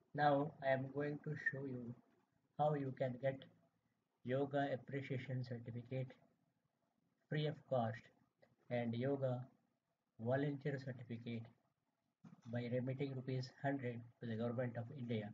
Now I am going to show you how you can get Yoga Appreciation Certificate free of cost and Yoga Volunteer Certificate by remitting rupees 100 to the Government of India.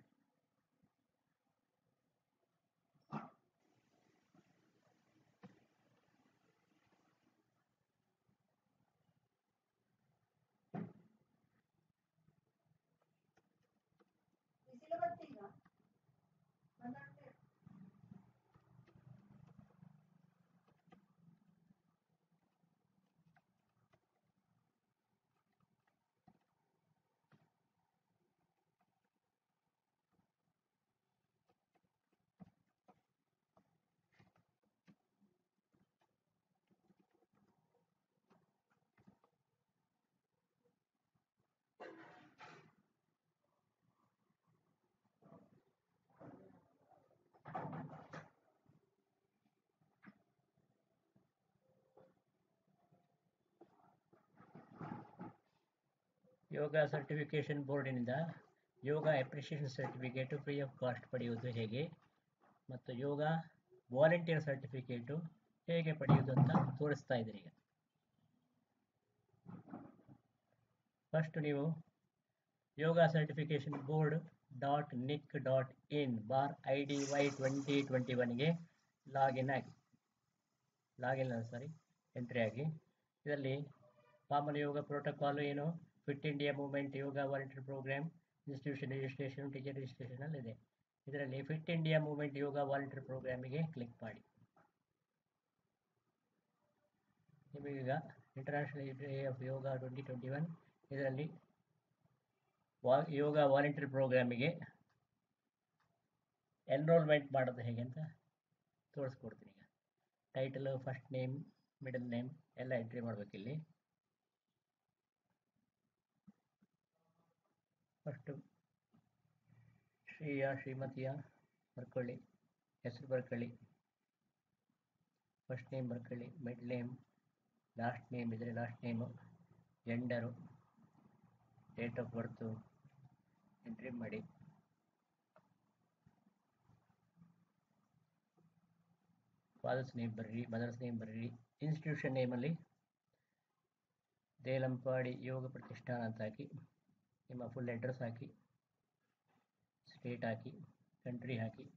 Yoga certification ಬೋರ್ಡಿನಿಂದ yoga appreciation certificate free of cost ಪಡೆಯುವುದು ಹೇಗೆ ಮತ್ತು ಯೋಗ volunteer certificate ಹೇಗೆ ಪಡೆಯುವುದು ಅಂತ ತೋರಿಸ್ತಾ ಇದ್ದೀನಿ ಈಗ. ಫಸ್ಟ್ ನೀವು ಯೋಗ ಸರ್ಟಿಫಿಕೇಷನ್ ಬೋರ್ಡ್ .nic.in/IDY2021ಗೆ ಎಂಟ್ರಿ ಆಗಿ. ಇದರಲ್ಲಿ ಕಾಮನ್ ಯೋಗ ಪ್ರೋಟೋಕಾಲು ಏನು, fit India movement, yoga volunteer program, institution registration, teacher registration ಅಲ್ಲಿ ಇದೆ. ಇದರಲ್ಲಿ fit India movement yoga volunteer ಪ್ರೋಗ್ರಾಮಿಗೆ ಕ್ಲಿಕ್ ಮಾಡಿ. ನಿಮಗೀಗ ಇಂಟರ್ನ್ಯಾಷನಲ್ ಡೇ ಆಫ್ ಯೋಗ 2021 ಇದರಲ್ಲಿ ಯೋಗ ವಾಲಂಟಿಯರ್ ಪ್ರೋಗ್ರಾಮಿಗೆ ಎನ್ರೋಲ್ಮೆಂಟ್ ಮಾಡೋದು ಹೇಗೆ ಅಂತ ತೋರಿಸ್ಕೊಡ್ತೀನಿ. ಈಗ title, first name, middle name ಎಲ್ಲ ಎಂಟ್ರಿ ಮಾಡಬೇಕಿಲ್ಲಿ. ಫಸ್ಟು ಶ್ರೀಮತಿಯ ಬರ್ಕೊಳ್ಳಿ, ಹೆಸರು ಬರ್ಕೊಳ್ಳಿ, ಫಸ್ಟ್ ನೇಮ್ ಬರ್ಕೊಳ್ಳಿ, ಮಿಡ್ಲ್ ನೇಮ್, ಲಾಸ್ಟ್ ನೇಮ್ ಇದ್ದರೆ last name, gender, date of birth entry ಮಾಡಿ. ಫಾದರ್ಸ್ ನೇಮ್ ಬರ್ರಿ, ಮದರ್ಸ್ ನೇಮ್ ಬರ್ರಿ. ಇನ್ಸ್ಟಿಟ್ಯೂಷನ್ ನೇಮಲ್ಲಿ ದೇಲಂಪಾಡಿ ಯೋಗ ಪ್ರತಿಷ್ಠಾನ ಅಂತ ಹಾಕಿ, ನಿಮ್ಮ ಫುಲ್ ಅಡ್ರೆಸ್ ಹಾಕಿ, ಸ್ಟೇಟ್ ಹಾಕಿ, ಕಂಟ್ರಿ ಹಾಕಿ,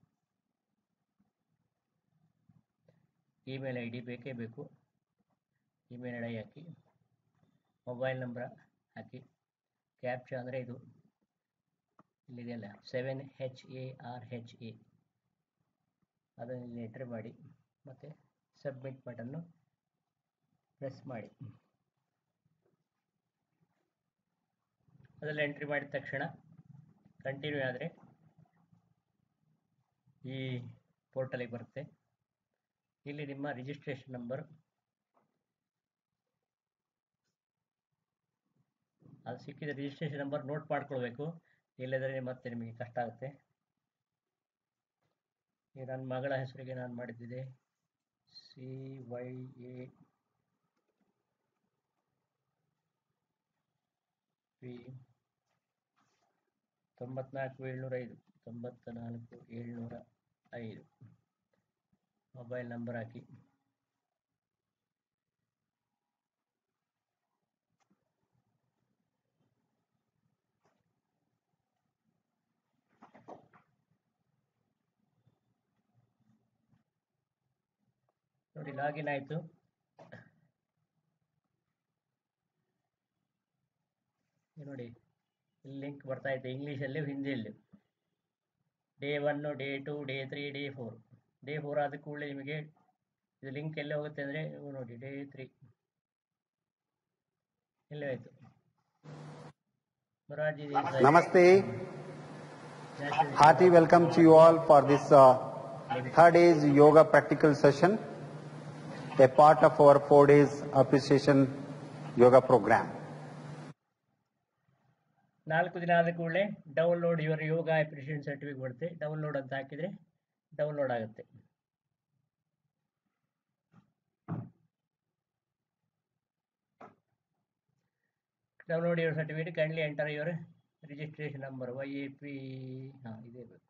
ಇಮೇಲ್ ಐ ಡಿ ಬೇಕೇ ಬೇಕು, ಇಮೇಲ್ ಐ ಡಿ ಹಾಕಿ, ಮೊಬೈಲ್ ನಂಬರ್ ಹಾಕಿ, ಕ್ಯಾಪ್ಚಾ ಅಂದರೆ ಇದು ಇಲ್ಲಿದೆಯಲ್ಲ 7HARHA ಅದನ್ನು ಇಲ್ಲಿ ಎಂಟ್ರಿ ಮಾಡಿ, ಮತ್ತು ಸಬ್ಮಿಟ್ ಬಟನ್ನು ಪ್ರೆಸ್ ಮಾಡಿ. ಅದೆಲ್ಲ ಎಂಟ್ರಿ ಮಾಡಿದ ತಕ್ಷಣ ಕಂಟಿನ್ಯೂ ಆದರೆ ಈ ಪೋರ್ಟಲಿಗೆ ಬರುತ್ತೆ. ಇಲ್ಲಿ ನಿಮ್ಮ ರಿಜಿಸ್ಟ್ರೇಷನ್ ನಂಬರ್, ಅದು ಸಿಕ್ಕಿದ ರಿಜಿಸ್ಟ್ರೇಷನ್ ನಂಬರ್ ನೋಟ್ ಮಾಡ್ಕೊಳ್ಬೇಕು, ಇಲ್ಲದ್ರೆ ಮತ್ತೆ ನಿಮಗೆ ಕಷ್ಟ ಆಗುತ್ತೆ. ಈಗ ನನ್ನ ಮಗಳ ಹೆಸರಿಗೆ ನಾನು ಮಾಡಿದ್ದಿದೆ CYAP 94705 ಮೊಬೈಲ್ ನಂಬರ್ ಹಾಕಿ, ನೋಡಿ ಲಾಗಿನ್ ಆಯಿತು. ನೋಡಿ ಇಲ್ಲಿ ಲಿಂಕ್ ಬರ್ತಾ ಇದೆ ಇಂಗ್ಲೀಷಲ್ಲಿ, ಹಿಂದಿಯಲ್ಲಿ. Day 1, day 2, day 3, day 4. Day 4 ಆದ ಕೂಡಲೇ ನಿಮಗೆ ಇದು ಲಿಂಕ್ ಎಲ್ಲೇ ಹೋಗುತ್ತೆ ಅಂದರೆ ನೋಡಿ ಡೇ 3 ಎಲ್ಲೇ ಆಯಿತು. Namaste. Hearty welcome to you all for this third day's yoga practical session, a part of our 4 days appreciation yoga program. 4 ದಿನ ಆದ ಕೂಡಲೇ download your yoga appreciation certificate ಬರುತ್ತೆ. ಡೌನ್ಲೋಡ್ ಅಂತ ಹಾಕಿದರೆ ಡೌನ್ಲೋಡ್ ಆಗುತ್ತೆ. Download your certificate. Kindly enter your registration number YAP, ಹಾಂ ಇದೇ ಬೇಕು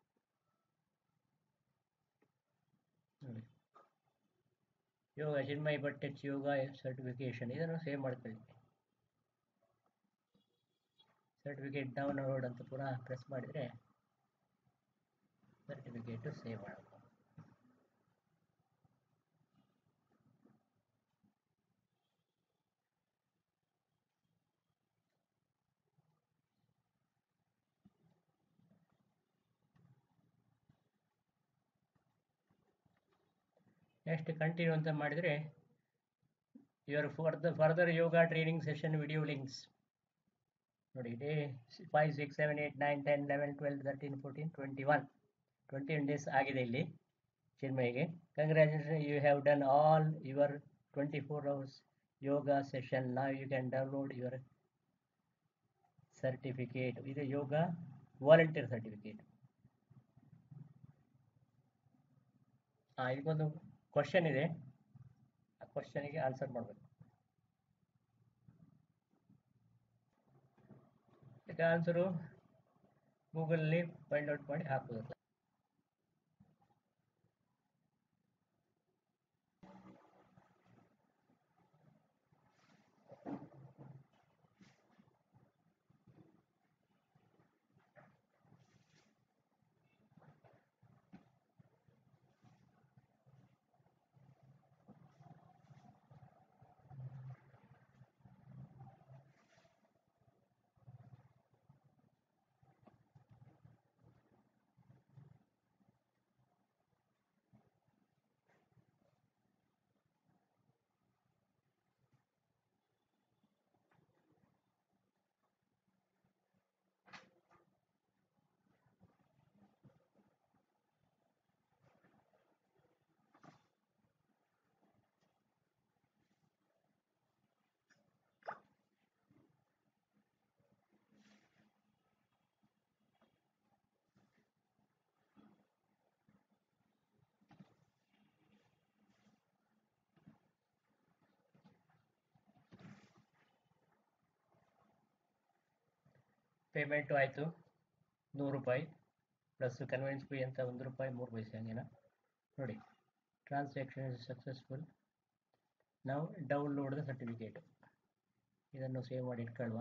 ನೋಡಿ. Yoga Chinmay Bhat H yoga certification, ಇದನ್ನು ಸೇವ್ ಮಾಡ್ಕೊಳ್ಳಿ. ಸರ್ಟಿಫಿಕೇಟ್ ಡೌನ್ಲೋಡ್ ಅಂತ ಪುನಃ ಪ್ರೆಸ್ ಮಾಡಿದರೆ ಸರ್ಟಿಫಿಕೇಟು ಸೇವ್ ಮಾಡಬೇಕು. ನೆಕ್ಸ್ಟ್ ಕಂಟಿನ್ಯೂ ಅಂತ ಮಾಡಿದರೆ your further yoga training session video links ನೋಡಿ. ಡೇ 5, 6, 7, 8, 9, 10, 11, 12, 13, 14, 21 ಡೇಸ್ ಆಗಿದೆ ಇಲ್ಲಿ ಚಿನ್ಮಯ್ಗೆ. Congratulation, you have done all your 24 hours yoga session. Now you can download your certificate. ಇದು ಯೋಗ ವಾಲಂಟಿಯರ್ ಸರ್ಟಿಫಿಕೇಟ್. ಇದಕ್ಕೊಂದು question ಇದೆ, ಆ ಕ್ವಶನಿಗೆ ಆನ್ಸರ್ ಮಾಡಬೇಕು. ಇದಕ್ಕೆ ಆನ್ಸರು ಗೂಗಲಲ್ಲಿ ಫೈಂಡ್ ಔಟ್ ಮಾಡಿ ಹಾಕೋದು. ಪೇಮೆಂಟು ಆಯಿತು ₹100 ಪ್ಲಸ್ ಕನ್ವೆನ್ಸ್ ಫೀ ಅಂತ ₹1 3 ಪೈಸೆ ಹಂಗೇನ ನೋಡಿ. Transaction is successful. ನಾವು ಡೌನ್ಲೋಡ್ ದ ಸರ್ಟಿಫಿಕೇಟ್, ಇದನ್ನು ಸೇವ್ ಮಾಡಿ ಇಟ್ಕೊಳ್ಳುವ.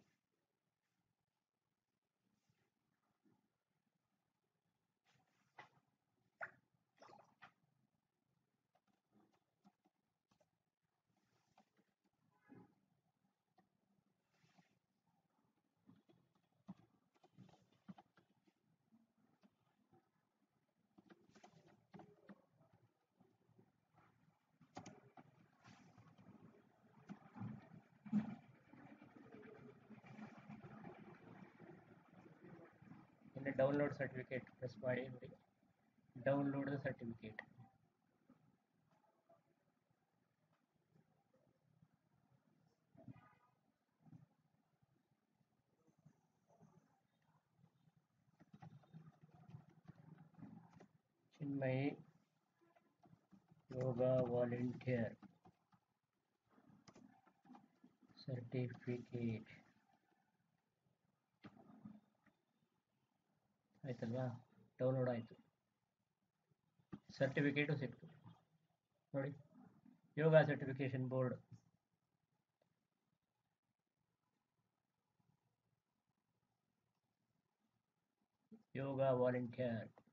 ಡೌನ್ಲೋಡ್ ಸರ್ಟಿಫಿಕೇಟ್ ಪ್ರೆಸ್ ಮಾಡಿ ನೋಡಿ. Download the certificate. Chinmay yoga volunteer certificate ಆಯ್ತಲ್ವಾ? ಡೌನ್ಲೋಡ್ ಆಯಿತು, ಸರ್ಟಿಫಿಕೇಟು ಸಿಕ್ತು ನೋಡಿ. Yoga certification board. Yoga volunteer